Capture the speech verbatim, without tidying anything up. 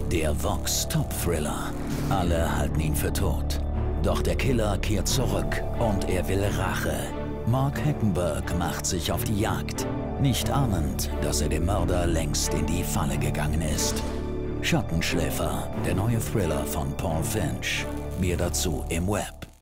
Der Vox Top Thriller. Alle halten ihn für tot. Doch der Killer kehrt zurück und er will Rache. Mark Heckenberg macht sich auf die Jagd, nicht ahnend, dass er dem Mörder längst in die Falle gegangen ist. Schattenschläfer, der neue Thriller von Paul Finch. Mehr dazu im Web.